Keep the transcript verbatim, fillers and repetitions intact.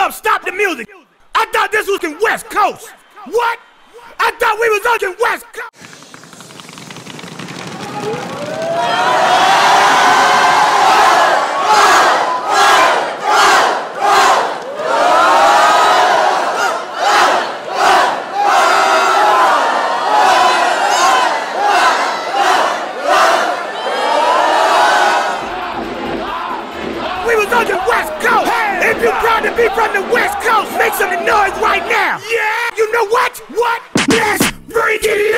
up, stop the music. I thought this was in West Coast. What? I thought we was on the West Coast. We was on the West Coast. Hey, if you're proud to be from the West Coast, make some noise right now. Yeah. You know what? What? Let's bring it